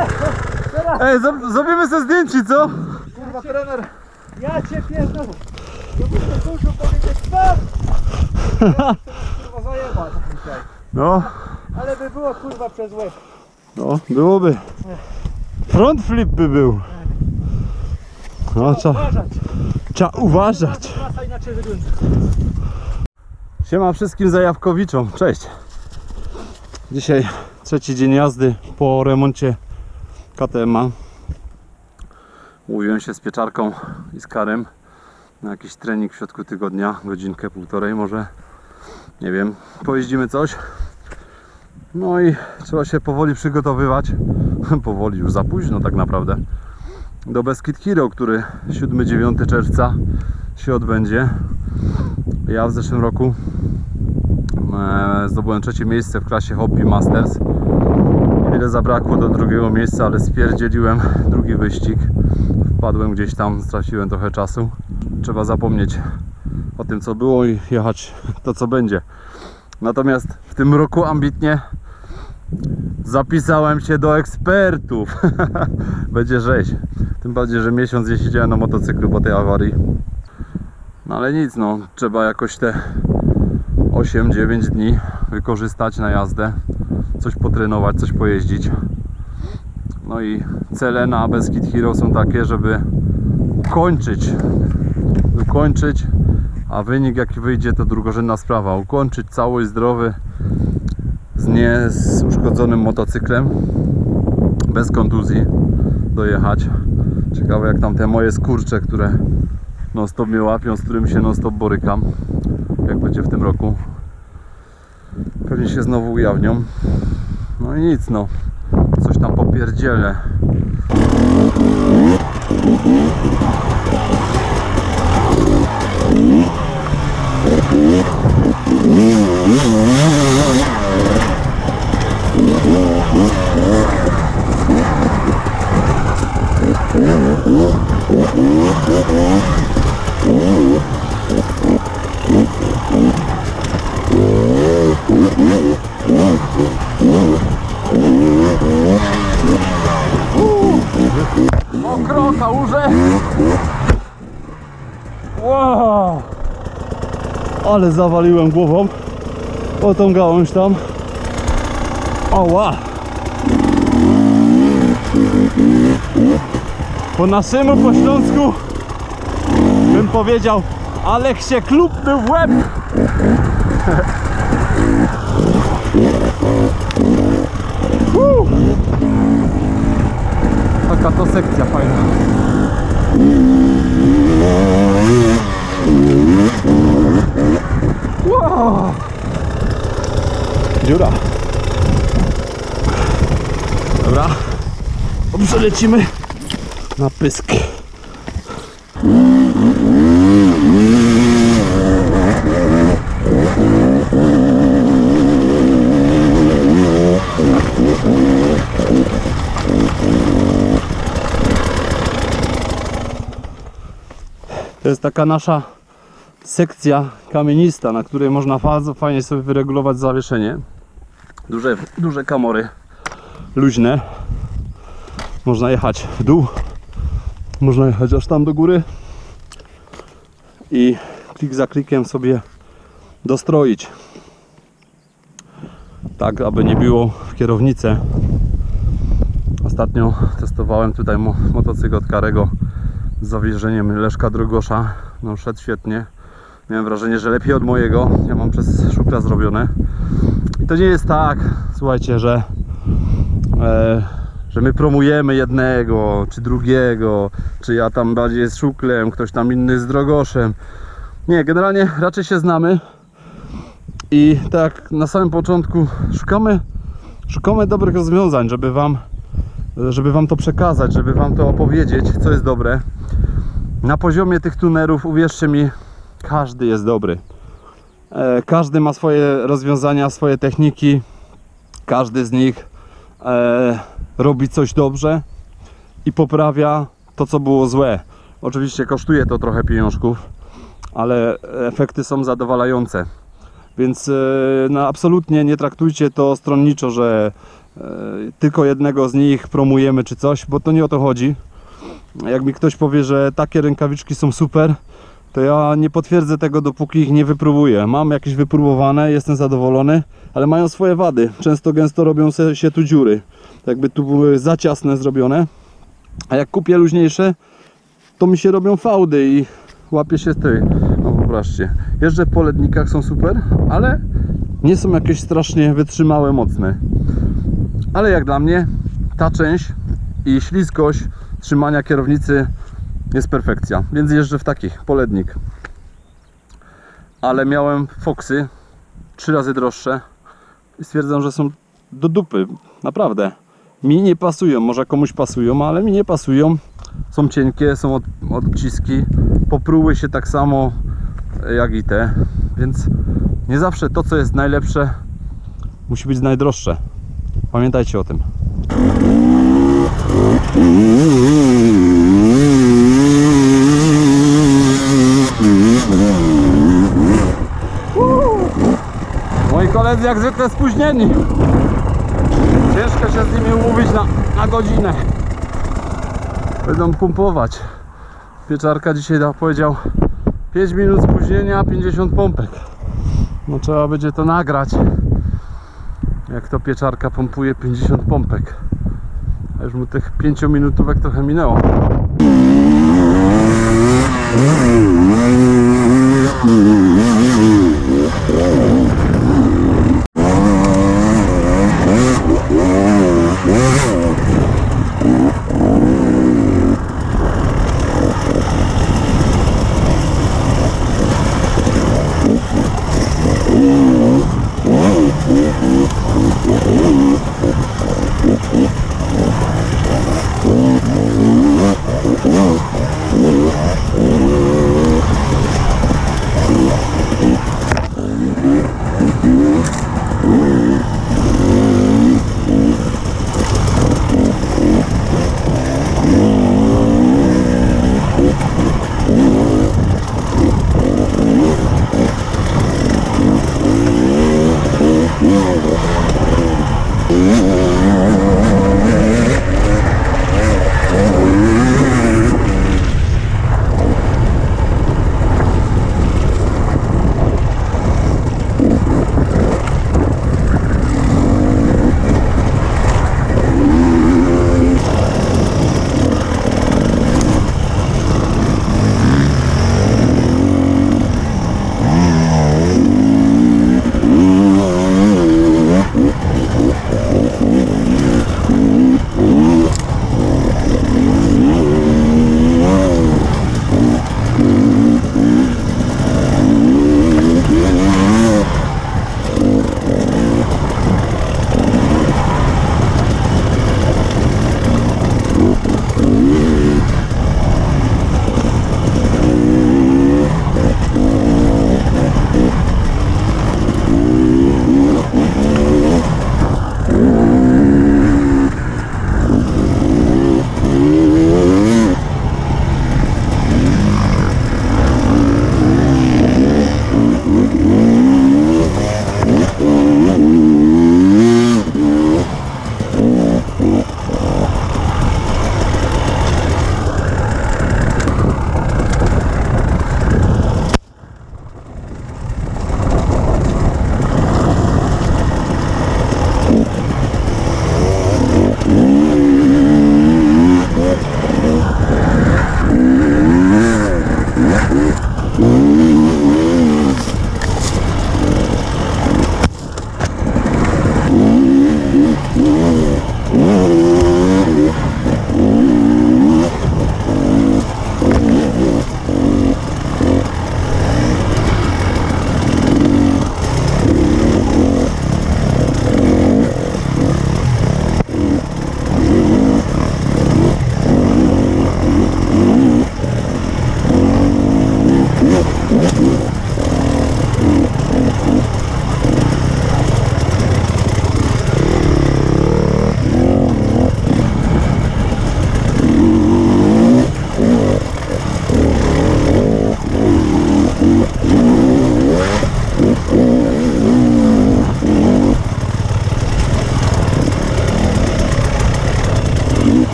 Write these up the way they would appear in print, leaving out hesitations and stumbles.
Ej, zrobimy sobie zdjęcie, co? Kurwa, trener. Ja cię pierdolę. To muszę kurzu powiedzieć stop! Kurwa zajeba dzisiaj. No, Ale by było kurwa przez łeb. no, byłoby. Front flip by był. No, trzeba uważać. Trasa inaczej wygląda. Siema wszystkim zajawkowiczom, cześć. Dzisiaj trzeci dzień jazdy po remoncie KTM-a. Umówiłem się z pieczarką i z Karem na jakiś trening w środku tygodnia, godzinkę, półtorej może, nie wiem, pojeździmy coś. No i trzeba się powoli przygotowywać, powoli, już za późno tak naprawdę, do Beskid Hero, który 7-9 czerwca się odbędzie. Ja w zeszłym roku zdobyłem trzecie miejsce w klasie Hobby Masters. Wiele zabrakło do drugiego miejsca, ale spierdzieliłem drugi wyścig. Wpadłem gdzieś tam, straciłem trochę czasu. Trzeba zapomnieć o tym, co było i jechać to, co będzie. Natomiast w tym roku ambitnie zapisałem się do ekspertów. Będzie rzeź. Tym bardziej, że miesiąc nie siedziałem na motocyklu po tej awarii. No ale nic, no, trzeba jakoś te 8-9 dni wykorzystać na jazdę, coś potrenować, coś pojeździć. No i cele na Beskid Hero są takie, żeby ukończyć, a wynik jaki wyjdzie to drugorzędna sprawa, ukończyć cały zdrowy, z uszkodzonym motocyklem, bez kontuzji dojechać. Ciekawe jak tam te moje skurcze, które non stop mnie łapią, z którymi się non stop borykam, jak będzie w tym roku. Pewnie się znowu ujawnią. No i nic, no, coś tam popierdzielę. Mokro, kałuże. Wow. Ale zawaliłem głową o tą gałąź tam. Oła. Po naszemu, po śląsku bym powiedział, Alek się klupnął w łeb. Taka to sekcja fajna. Wow. Dziura. Dobra, przelecimy na pysk. To jest taka nasza sekcja kamienista, na której można fajnie sobie wyregulować zawieszenie. Duże kamory, luźne. Można jechać w dół, można jechać aż tam do góry i klik za klikiem sobie dostroić, tak aby nie było w kierownicę. Ostatnio testowałem tutaj motocykl od Karego z zawieszeniem Leszka Drogosza. No, szedł świetnie. Miałem wrażenie, że lepiej od mojego. Ja mam przez Szukla zrobione. I to nie jest tak, słuchajcie, że my promujemy jednego czy drugiego, czy ja tam bardziej z Szuklem, ktoś tam inny z Drogoszem. Nie, generalnie raczej się znamy i tak na samym początku szukamy dobrych rozwiązań, żeby wam to przekazać, żeby wam to opowiedzieć, co jest dobre. Na poziomie tych tunerów, uwierzcie mi, każdy jest dobry. Każdy ma swoje rozwiązania, swoje techniki. Każdy z nich robi coś dobrze i poprawia to, co było złe. Oczywiście kosztuje to trochę pieniążków, ale efekty są zadowalające. Więc no, absolutnie nie traktujcie to stronniczo, że tylko jednego z nich promujemy czy coś, bo to nie o to chodzi. Jak mi ktoś powie, że takie rękawiczki są super, to ja nie potwierdzę tego, dopóki ich nie wypróbuję. Mam jakieś wypróbowane, jestem zadowolony, ale mają swoje wady. Często gęsto robią się tu dziury, jakby tu były za ciasne zrobione. A jak kupię luźniejsze, to mi się robią fałdy i łapie się ty. No popatrzcie, jeżdżę po lednikach, są super, ale nie są jakieś strasznie wytrzymałe, mocne. Ale jak dla mnie ta część i śliskość trzymania kierownicy jest perfekcja, więc jeżdżę w takich, polednik. Ale miałem Foxy 3 razy droższe i stwierdzam, że są do dupy, naprawdę. Mi nie pasują, może komuś pasują, ale mi nie pasują. Są cienkie, są odciski, popruły się tak samo jak i te, więc nie zawsze to, co jest najlepsze, musi być najdroższe. Pamiętajcie o tym. Moi koledzy jak zwykle spóźnieni. Ciężko się z nimi umówić na godzinę. Będą pompować. Pieczarka dzisiaj powiedział 5 minut spóźnienia, 50 pompek. No trzeba będzie to nagrać. Jak to pieczarka pompuje 50 pompek. A już mu tych 5 minutówek trochę minęło.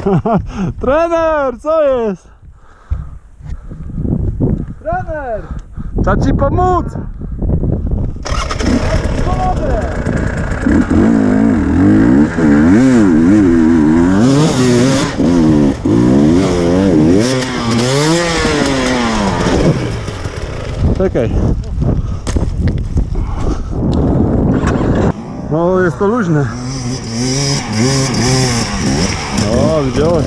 Trener, co jest? Trener! Trzeba ci pomóc! Pomogę! Czekaj. No, jest to luźne. O, wziąłeś.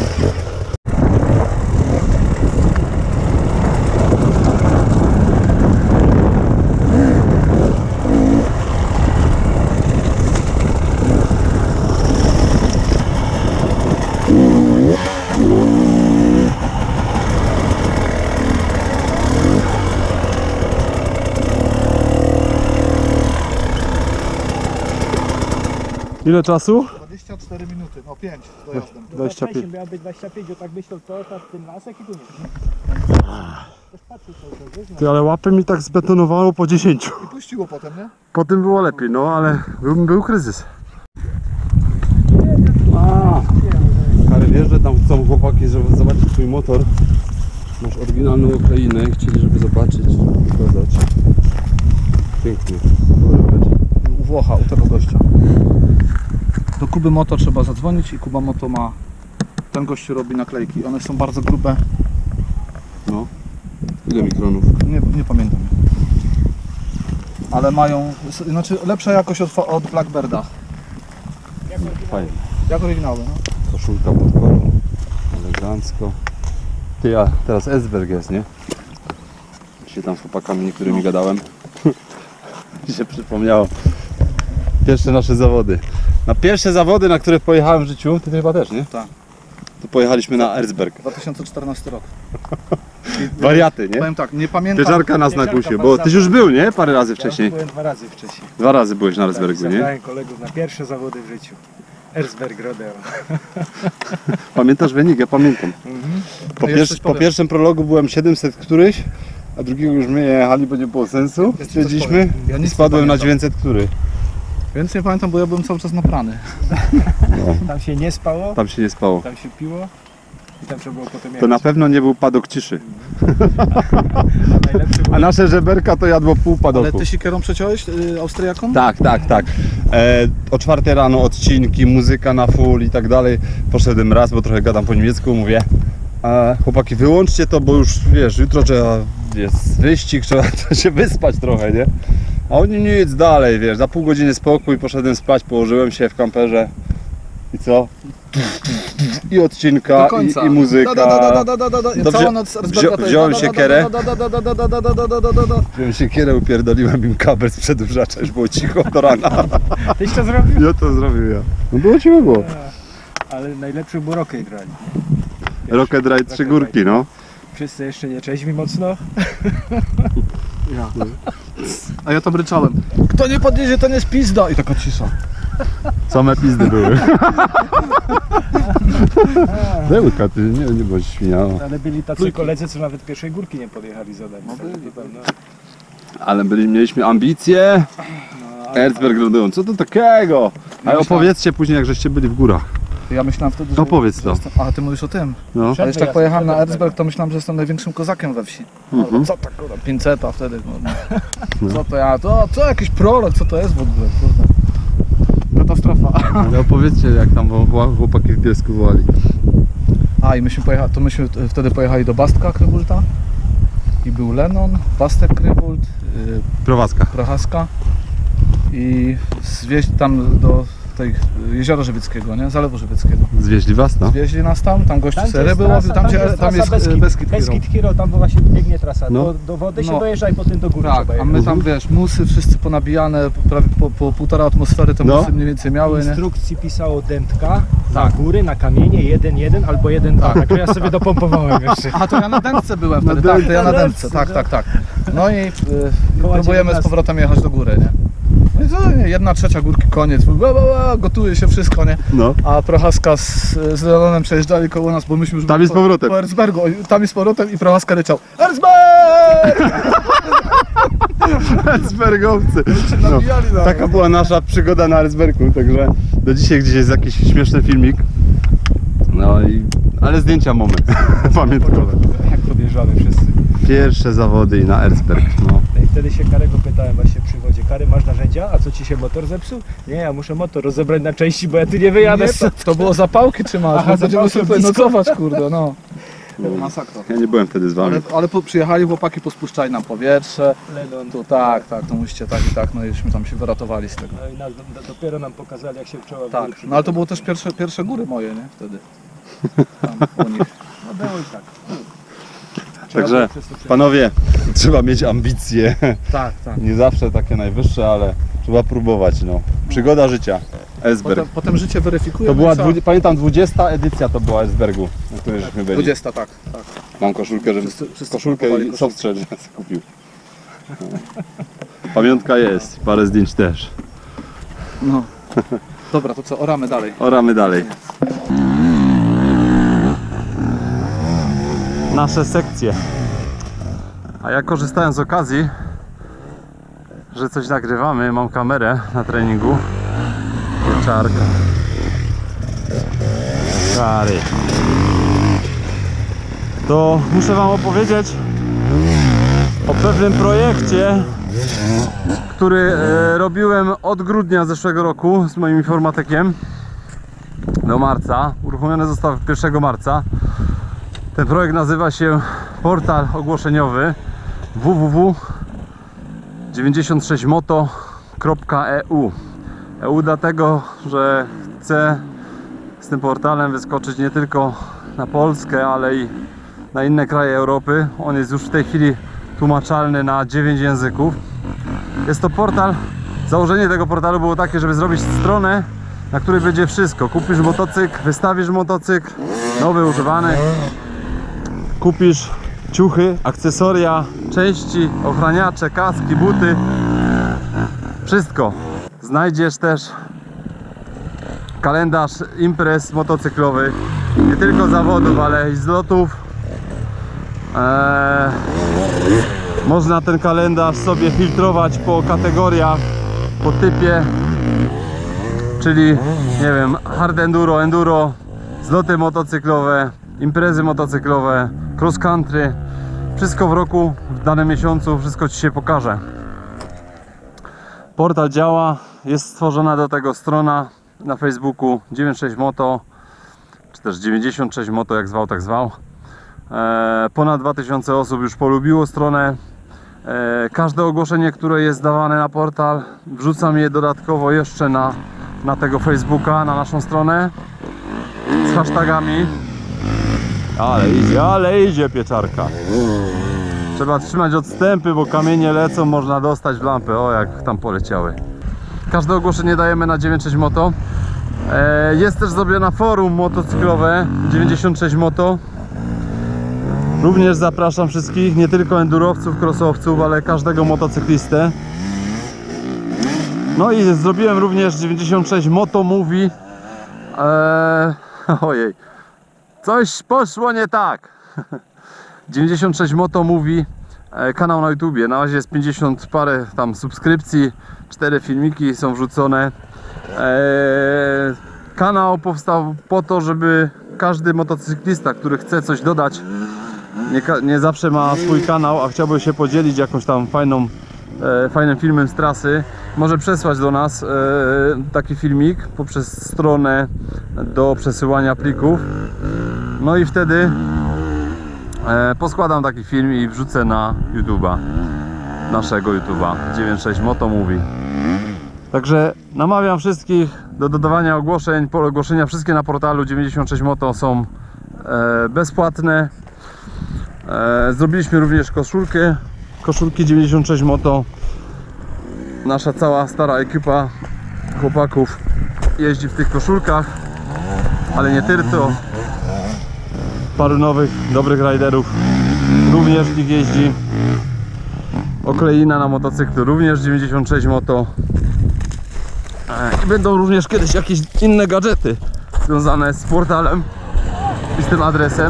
Ile czasu? 24 minuty, no 5 dojazdem. 25. Miało być 25, bo tak myślał to, tak ten lasek i tu nie. Też patrzył cały czas, wiesz? Ty, ale łapy mi tak zbetonowało po 10. I puściło potem, nie? Potem było lepiej, no ale był kryzys. Kary, wiesz, że tam chcą chłopaki, żeby zobaczyć twój motor. Masz oryginalną Ukrainę, chcieli, żeby zobaczyć, pokazać. Pięknie. U Włocha, u tego gościa. Do Kuby Moto trzeba zadzwonić i Kuba Moto ma... Ten gościu robi naklejki, one są bardzo grube. No. Ile mikronów? Nie pamiętam. Ale mają... Znaczy lepsza jakość od Blackbirda. Fajnie. Jak oryginały, no. Koszulka pod kolą. Elegancko. Ty, a teraz Esberg jest, nie? Dzisiaj tam z chłopakami niektórymi gadałem. Mi się przypomniało. Pierwsze nasze zawody. Na pierwsze zawody, na które pojechałem w życiu, ty chyba też, nie? Tak. To pojechaliśmy na Erzberg. 2014 rok. Wariaty, nie? Powiem tak, nie pamiętam... Pieczarka nas nakusił, bo tyś już był, nie? Parę razy wcześniej. Byłem 2 razy wcześniej. 2 razy byłeś na Erzbergu, nie? Zabrałem kolegów na pierwsze zawody w życiu. Erzberg Rodeo. Pamiętasz wynik? Ja pamiętam. Po, Jeszcze coś po powiem. pierwszym prologu byłem 700 któryś, a drugiego już my jechali, bo nie było sensu. Stwierdziliśmy Ja i nic spadłem nie na pamiętam. 900 który. Więc nie pamiętam, bo ja byłem cały czas naprany. Tam się nie spało, Tam się nie spało. tam się piło i tam trzeba było potem To jechać. na pewno nie był padok ciszy. A najlepszy był A nasze żeberka to jadło pół Ale padoku. ty sikierą przeciąłeś Austriaką? Tak, tak, tak. O 4 rano odcinki, muzyka na full i tak dalej. Poszedłem raz, bo trochę gadam po niemiecku, mówię chłopaki, wyłączcie to, bo już wiesz, jutro trzeba, jest wyścig, trzeba się wyspać trochę, nie? A oni nic dalej, wiesz, za pół godziny spokój, poszedłem spać, położyłem się w kamperze i co? I odcinka, Do końca. i muzyka. To Całą noc Erzberga to jest wziąłem siekierę. da. Wziąłem siekierę, upierdoliłem im kabel z przedłużacza, już było cicho do rana. Tyś to zrobił? Ja to zrobił ja. No było cicho było. Ale najlepszy był Rocket Rally. Rocket Ride 3 górki, no. Wszyscy jeszcze nie trzeźwi mocno. A ja tam ryczałem. Kto nie podjedzie, to nie jest pizda. I taka cisza. Same pizdy były. Dełka, ty nie bądź świnia. No. Ale byli tacy koledzy, co nawet pierwszej górki nie podjechali za nami. No, Ale mieliśmy ambicje. Erzberg Rodeo, co to takiego? Ale opowiedzcie później, jak żeście byli w górach. Ja myślałem wtedy, że... Opowiedz to. A ty mówisz o tym. No. Ale jeszcze jak pojechałem na Erzberg, to myślałem, że jestem największym kozakiem we wsi. Mhm. Co to kurwa, 500 wtedy. No. Co to ja, co jakiś prolog, co to jest w ogóle, kurde. Katastrofa. Ale opowiedzcie, jak tam chłopaki w Bielsku wołali. A i myśmy wtedy pojechali do Bastka Krywulta. I był Lennon, Bastek Krywult, Prowadzka. Prochaska. I zwieźli tam do tej Jeziora Żywieckiego, nie? Zalewu Żywieckiego. Zwieźli was, no? Zwieźli nas tam gościu Tam sery jest było, trasa, tam jest Beskid Hero. Beskid Hero, tam właśnie biegnie trasa. No. Do wody się No. dojeżdża i potem do góry Tak, trzeba a jechać. my tam wiesz, musy wszyscy ponabijane, prawie po 1,5 atmosfery te No. musy mniej więcej miały, W nie? instrukcji pisało dętka, na Tak. góry, na kamienie, 1-1 albo 1-2. Także ja sobie dopompowałem jeszcze. A to ja na dętce byłem Na wtedy, tak, to ja na dętce, dętce, tak, no. tak. No i Koła próbujemy z 19. powrotem jechać do góry, nie? No i co, nie, 1/3 górki, koniec, gotuje się wszystko, nie? No. A Prochaska z Leonem przejeżdżali koło nas, bo myśmy już Tam byli i z powrotem. po Erzbergu, tam i z powrotem i Prochaska ryczał Erzberg! Erzbergowcy. No. Nabijali na Taka była nasza przygoda na Erzbergu, także do dzisiaj gdzieś jest jakiś śmieszny filmik. No i... ale zdjęcia mamy. Pamiętkowe. Jak podjeżdżamy wszyscy. Pierwsze zawody na Erzberg, no. I wtedy się Karego pytałem właśnie przy wodzie. Kary, masz narzędzia? A co ci się motor zepsuł? Nie, ja muszę motor rozebrać na części, bo ja tu nie wyjadę. Nie, to było zapałki czy masz? Aha, My będziemy zapałki sobie tutaj blisko. nocować, kurde, no. Masakra. Ja nie byłem wtedy z wami. Ale przyjechali chłopaki, pospuszczali nam powietrze. Tu tak, to musicie tak i tak, no i żeśmy tam się wyratowali z tego. No i dopiero nam pokazali, jak się czoła. Tak, no ale to były też pierwsze góry moje, nie? Wtedy. Tam u nich. No było i tak. Także panowie, trzeba mieć ambicje. Tak. Nie zawsze takie najwyższe, ale trzeba próbować, no. Przygoda życia. Erzberg. Potem życie weryfikuje. To była, no i co? pamiętam, 20 edycja to była Erzbergu, na której żeśmy byli. 20, tak. Mam koszulkę, żeby Wszyscy koszulkę kupowali i softshell kupił. Pamiątka jest, parę zdjęć też. No. Dobra, to co, oramy dalej. Oramy dalej. Nasze sekcje. A ja korzystałem z okazji, że coś nagrywamy, mam kamerę na treningu. Pieczarka. Kary. To muszę wam opowiedzieć o pewnym projekcie, który robiłem od grudnia zeszłego roku z moim informatykiem do marca. Uruchomiony został 1 marca. Ten projekt nazywa się portal ogłoszeniowy www.96moto.eu. EU dlatego, że chcę z tym portalem wyskoczyć nie tylko na Polskę, ale i na inne kraje Europy. On jest już w tej chwili tłumaczalny na 9 języków. Jest to portal, założenie tego portalu było takie, żeby zrobić stronę, na której będzie wszystko. Kupisz motocykl, wystawisz motocykl, nowy, używany. Kupisz ciuchy, akcesoria, części, ochraniacze, kaski, buty. Wszystko. Znajdziesz też kalendarz imprez motocyklowych. Nie tylko zawodów, ale i zlotów. Można ten kalendarz sobie filtrować po kategoriach, po typie. Czyli, nie wiem, hard enduro, enduro, zloty motocyklowe, imprezy motocyklowe, cross country. Wszystko w roku, w danym miesiącu, wszystko ci się pokaże. Portal działa, jest stworzona do tego strona na Facebooku 96moto, czy też 96 moto, jak zwał, tak zwał. Ponad 2000 osób już polubiło stronę. Każde ogłoszenie, które jest dawane na portal, wrzucam je dodatkowo jeszcze na tego Facebooka, na naszą stronę z hashtagami. Ale idzie pieczarka. Trzeba trzymać odstępy, bo kamienie lecą, można dostać w lampę. O, jak tam poleciały. Każde ogłoszenie dajemy na 96 moto. Jest też zrobione forum motocyklowe 96 moto. Również zapraszam wszystkich, nie tylko endurowców, crossowców, ale każdego motocyklistę. No i zrobiłem również 96 Moto Movie. Ojej, coś poszło nie tak. 96 Moto Movie, kanał na YouTubie. Na razie jest 50 parę tam subskrypcji, 4 filmiki są wrzucone. Kanał powstał po to, żeby każdy motocyklista, który chce coś dodać, nie zawsze ma swój kanał, a chciałby się podzielić jakąś tam fajnym filmem z trasy, może przesłać do nas taki filmik poprzez stronę do przesyłania plików. No i wtedy poskładam taki film i wrzucę na YouTube'a, naszego YouTube'a 96 Moto Movie. Także namawiam wszystkich do dodawania ogłoszeń. Ogłoszenia wszystkie na portalu 96 Moto są bezpłatne. Zrobiliśmy również koszulki 96 Moto. Nasza cała stara ekipa chłopaków jeździ w tych koszulkach, ale nie tylko. Paru nowych, dobrych riderów również w nich jeździ. Okleina na motocyklu również 96 Moto. I będą również kiedyś jakieś inne gadżety związane z portalem i z tym adresem.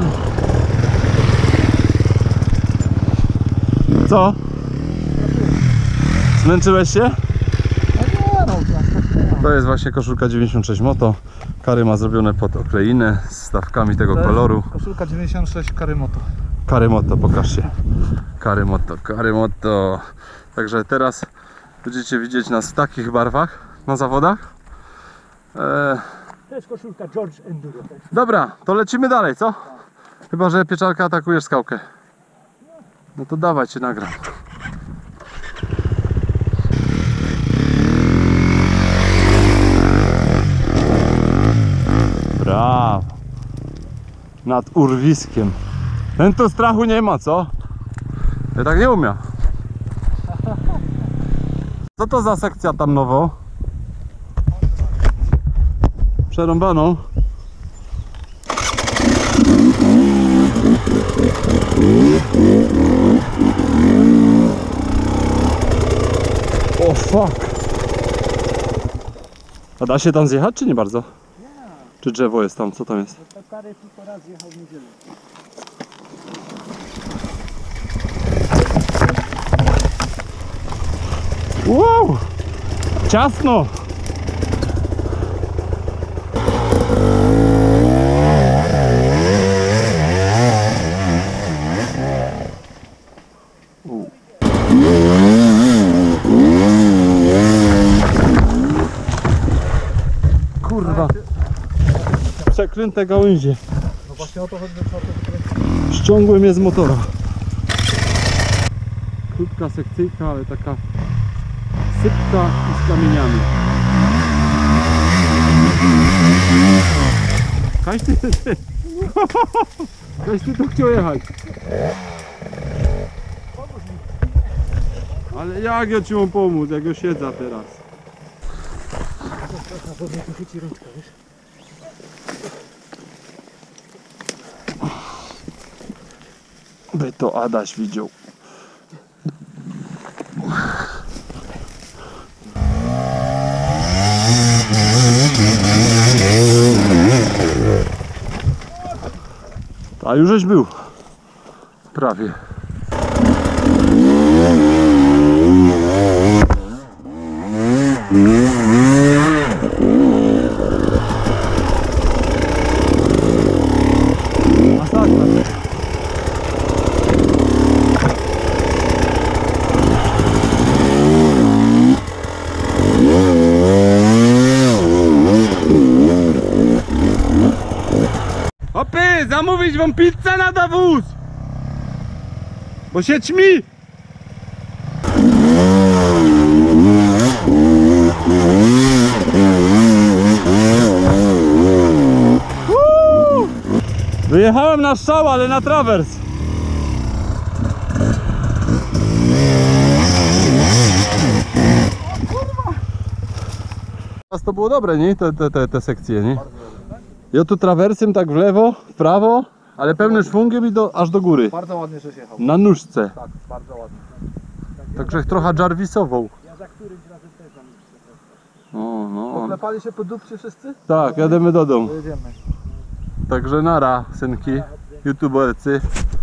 Co? Zmęczyłeś się? To jest właśnie koszulka 96 Moto. Kary ma zrobione pod okleinę z stawkami tego To jest koloru. Koszulka 96 Kary Moto. Kary Moto, pokaż się. Kary Moto, Kary Moto. Także teraz będziecie widzieć nas w takich barwach na zawodach. To jest koszulka George Enduro. Dobra, to lecimy dalej, co? Chyba że Pieczarka atakujesz skałkę. No to dawajcie, nagram. Brawo. Nad urwiskiem. Ten to strachu nie ma, co? Ja tak nie umiem. Co to za sekcja tam nowo? Przerąbaną. O fuck. A da się tam zjechać, czy nie bardzo? Czy drzewo jest tam? Co tam jest? To Kary tylko raz jechał w niedzielę. Wow! Ciasno! Kurwa! Przeklęte gałęzie. No właśnie o to chodzi, że trzeba to wykręcić. Ściągłem je z motora. Krótka sekcyjka, ale taka sypka i z kamieniami. Kaś ty tu chciał jechać. Ale jak ja ci mam pomóc, jak ja siedzę teraz? Na pewno tu chwyci rączka, wiesz? By to Adaś widział. A już żeś był. Prawie. Masakra. Hopy, zamówić wam pizzę na dowóz! Bo się ćmi! Wyjechałem na strzał, ale na trawers. Teraz to było dobre, nie? Te sekcje, nie? Ja tu trawersem tak w lewo, w prawo, ale pełnym szwungiem i aż do góry. Bardzo ładnie, żeś jechał. Na nóżce. Tak, bardzo ładnie. Także trochę Jarvisową. Ja za którymś razem też mam No. Poklepali się po dupcie wszyscy? Tak, jademy do domu. Jedziemy. Także nara, synki, youtubercy.